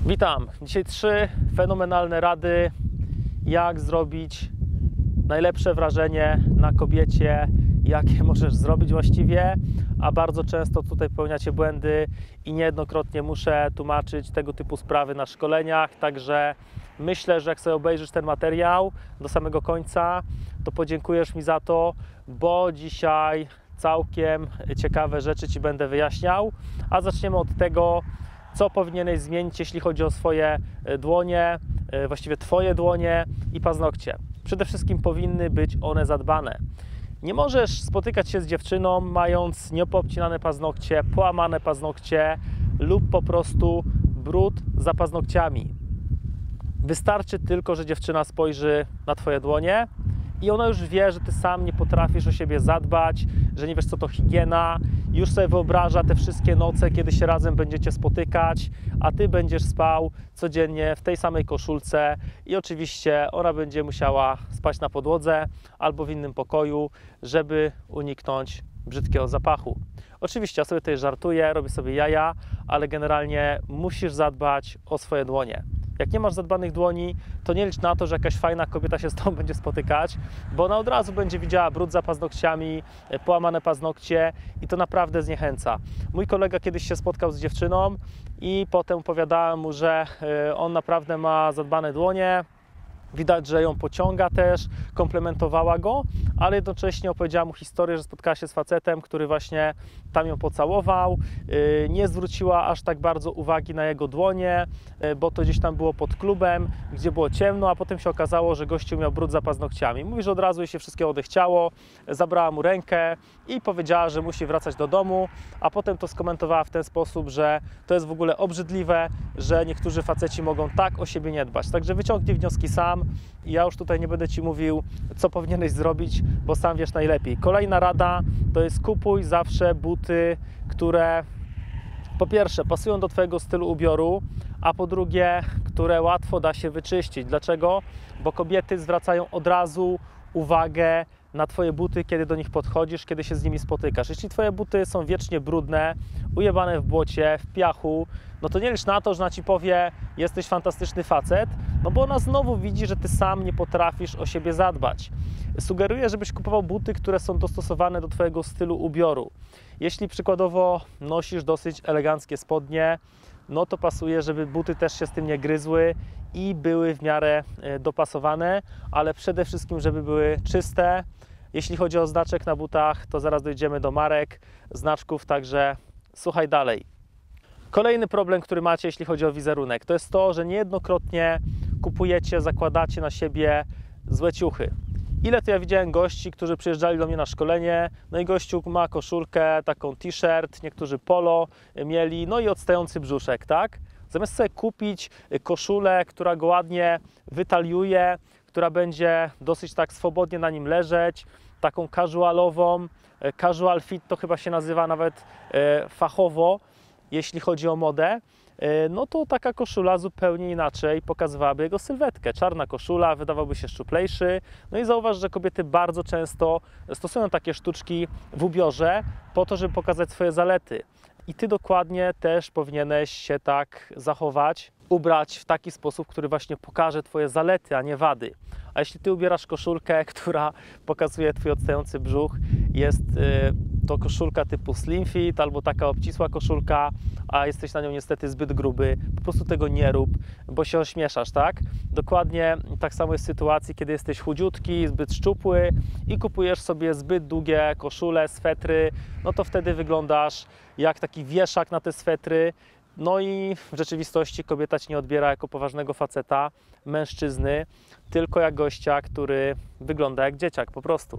Witam! Dzisiaj 3 fenomenalne rady, jak zrobić najlepsze wrażenie na kobiecie, jakie możesz zrobić właściwie, a bardzo często tutaj popełniacie błędy i niejednokrotnie muszę tłumaczyć tego typu sprawy na szkoleniach, także myślę, że jak sobie obejrzysz ten materiał do samego końca, to podziękujesz mi za to, bo dzisiaj całkiem ciekawe rzeczy Ci będę wyjaśniał, a zaczniemy od tego, co powinieneś zmienić, jeśli chodzi o swoje dłonie, właściwie Twoje dłonie i paznokcie. Przede wszystkim powinny być one zadbane. Nie możesz spotykać się z dziewczyną, mając niepoobcinane paznokcie, połamane paznokcie lub po prostu brud za paznokciami. Wystarczy tylko, że dziewczyna spojrzy na Twoje dłonie i ona już wie, że Ty sam nie potrafisz o siebie zadbać, że nie wiesz, co to higiena. Już sobie wyobraża te wszystkie noce, kiedy się razem będziecie spotykać, a Ty będziesz spał codziennie w tej samej koszulce i oczywiście ona będzie musiała spać na podłodze albo w innym pokoju, żeby uniknąć brzydkiego zapachu. Oczywiście ja sobie tutaj żartuję, robię sobie jaja, ale generalnie musisz zadbać o swoje dłonie. Jak nie masz zadbanych dłoni, to nie licz na to, że jakaś fajna kobieta się z tobą będzie spotykać, bo ona od razu będzie widziała brud za paznokciami, połamane paznokcie i to naprawdę zniechęca. Mój kolega kiedyś się spotkał z dziewczyną i potem opowiadałem mu, że on naprawdę ma zadbane dłonie. Widać, że ją pociąga też, komplementowała go, ale jednocześnie opowiedziała mu historię, że spotkała się z facetem, który właśnie tam ją pocałował. Nie zwróciła aż tak bardzo uwagi na jego dłonie, bo to gdzieś tam było pod klubem, gdzie było ciemno, a potem się okazało, że gościu miał brud za paznokciami. Mówi, że od razu jej się wszystkiego odechciało, zabrała mu rękę i powiedziała, że musi wracać do domu, a potem to skomentowała w ten sposób, że to jest w ogóle obrzydliwe, że niektórzy faceci mogą tak o siebie nie dbać. Także wyciągnij wnioski sam. I ja już tutaj nie będę Ci mówił, co powinieneś zrobić, bo sam wiesz najlepiej. Kolejna rada to jest kupuj zawsze buty, które po pierwsze pasują do Twojego stylu ubioru, a po drugie, które łatwo da się wyczyścić. Dlaczego? Bo kobiety zwracają od razu uwagę na Twoje buty, kiedy do nich podchodzisz, kiedy się z nimi spotykasz. Jeśli Twoje buty są wiecznie brudne, ujebane w błocie, w piachu, no to nie licz na to, że ona Ci powie, jesteś fantastyczny facet, no bo ona znowu widzi, że Ty sam nie potrafisz o siebie zadbać. Sugeruję, żebyś kupował buty, które są dostosowane do Twojego stylu ubioru. Jeśli przykładowo nosisz dosyć eleganckie spodnie, no to pasuje, żeby buty też się z tym nie gryzły i były w miarę dopasowane, ale przede wszystkim, żeby były czyste. Jeśli chodzi o znaczek na butach, to zaraz dojdziemy do marek, znaczków, także słuchaj dalej. Kolejny problem, który macie, jeśli chodzi o wizerunek, to jest to, że niejednokrotnie kupujecie, zakładacie na siebie złe ciuchy. Ile to ja widziałem gości, którzy przyjeżdżali do mnie na szkolenie, no i gościu ma koszulkę, taką t-shirt, niektórzy polo mieli, no i odstający brzuszek, tak? Zamiast sobie kupić koszulę, która go ładnie wytaliuje, która będzie dosyć tak swobodnie na nim leżeć, taką casualową, casual fit to chyba się nazywa nawet fachowo, jeśli chodzi o modę, no to taka koszula zupełnie inaczej pokazywałaby jego sylwetkę. Czarna koszula, wydawałby się szczuplejszy. No i zauważ, że kobiety bardzo często stosują takie sztuczki w ubiorze po to, żeby pokazać swoje zalety. I Ty dokładnie też powinieneś się tak zachować, ubrać w taki sposób, który właśnie pokaże Twoje zalety, a nie wady. A jeśli Ty ubierasz koszulkę, która pokazuje Twój odstający brzuch, jest to koszulka typu slim fit albo taka obcisła koszulka, a jesteś na nią niestety zbyt gruby, po prostu tego nie rób, bo się ośmieszasz, tak? Dokładnie tak samo jest w sytuacji, kiedy jesteś chudziutki, zbyt szczupły i kupujesz sobie zbyt długie koszule, swetry, no to wtedy wyglądasz jak taki wieszak na te swetry. No i w rzeczywistości kobieta Ci nie odbiera jako poważnego faceta, mężczyzny, tylko jak gościa, który wygląda jak dzieciak po prostu.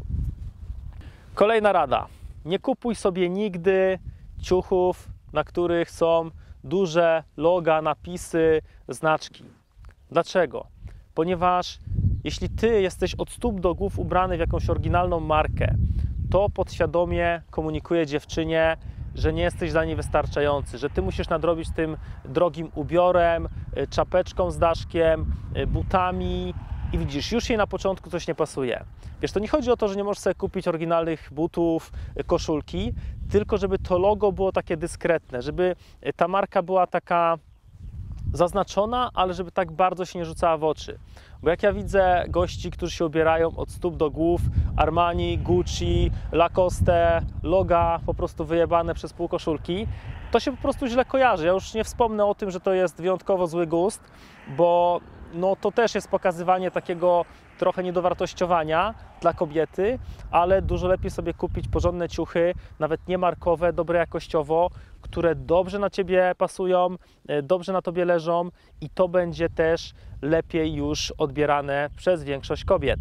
Kolejna rada. Nie kupuj sobie nigdy ciuchów, na których są duże loga, napisy, znaczki. Dlaczego? Ponieważ jeśli Ty jesteś od stóp do głów ubrany w jakąś oryginalną markę, to podświadomie komunikuje dziewczynie, że nie jesteś dla niej wystarczający, że Ty musisz nadrobić tym drogim ubiorem, czapeczką z daszkiem, butami i widzisz, już jej na początku coś nie pasuje. Wiesz, to nie chodzi o to, że nie możesz sobie kupić oryginalnych butów, koszulki, tylko żeby to logo było takie dyskretne, żeby ta marka była taka zaznaczona, ale żeby tak bardzo się nie rzucała w oczy. Bo jak ja widzę gości, którzy się ubierają od stóp do głów, Armani, Gucci, Lacoste, Loga, po prostu wyjebane przez pół koszulki, to się po prostu źle kojarzy. Ja już nie wspomnę o tym, że to jest wyjątkowo zły gust, bo no, to też jest pokazywanie takiego trochę niedowartościowania dla kobiety, ale dużo lepiej sobie kupić porządne ciuchy, nawet niemarkowe, dobre jakościowo, które dobrze na Ciebie pasują, dobrze na Tobie leżą i to będzie też lepiej już odbierane przez większość kobiet.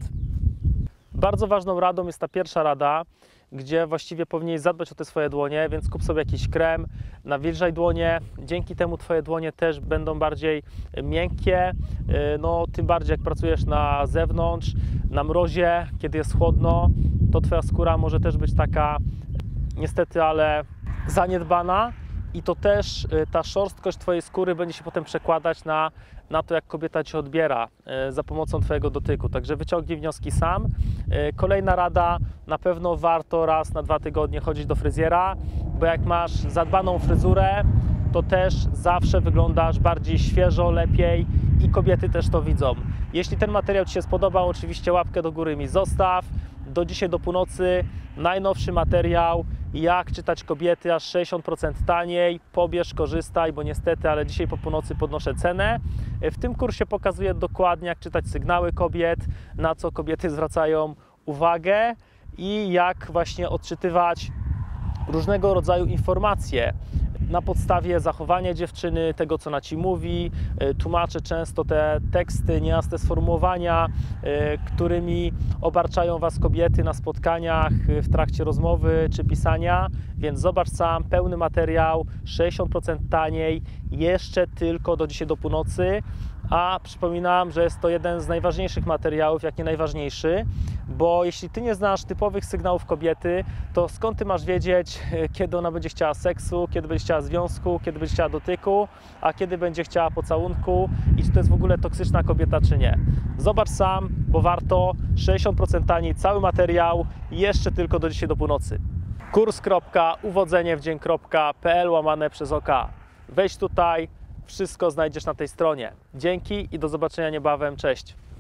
Bardzo ważną radą jest ta pierwsza rada, gdzie właściwie powinieneś zadbać o te swoje dłonie, więc kup sobie jakiś krem, nawilżaj dłonie, dzięki temu Twoje dłonie też będą bardziej miękkie, no tym bardziej jak pracujesz na zewnątrz, na mrozie, kiedy jest chłodno, to Twoja skóra może też być taka niestety, ale zaniedbana i to też ta szorstkość Twojej skóry będzie się potem przekładać na to, jak kobieta Cię odbiera za pomocą Twojego dotyku. Także wyciągnij wnioski sam. Kolejna rada, na pewno warto raz na 2 tygodnie chodzić do fryzjera, bo jak masz zadbaną fryzurę, to też zawsze wyglądasz bardziej świeżo, lepiej i kobiety też to widzą. Jeśli ten materiał Ci się spodobał, oczywiście łapkę do góry mi zostaw. Do dzisiaj do północy najnowszy materiał, jak czytać kobiety aż 60% taniej. Pobierz, korzystaj, bo niestety, ale dzisiaj po północy podnoszę cenę. W tym kursie pokazuję dokładnie, jak czytać sygnały kobiet, na co kobiety zwracają uwagę i jak właśnie odczytywać różnego rodzaju informacje na podstawie zachowania dziewczyny, tego co ona Ci mówi. Tłumaczę często te teksty, niejasne sformułowania, którymi obarczają Was kobiety na spotkaniach, w trakcie rozmowy czy pisania, więc zobacz sam, pełny materiał, 60% taniej, jeszcze tylko do dzisiaj do północy. A przypominam, że jest to jeden z najważniejszych materiałów, jak nie najważniejszy, bo jeśli Ty nie znasz typowych sygnałów kobiety, to skąd Ty masz wiedzieć, kiedy ona będzie chciała seksu, kiedy będzie chciała związku, kiedy będzie chciała dotyku, a kiedy będzie chciała pocałunku i czy to jest w ogóle toksyczna kobieta, czy nie. Zobacz sam, bo warto, 60% taniej, cały materiał, jeszcze tylko do dzisiaj do północy. kurs.uwodzeniewdzień.pl/OK. Wejdź tutaj, wszystko znajdziesz na tej stronie. Dzięki i do zobaczenia niebawem. Cześć!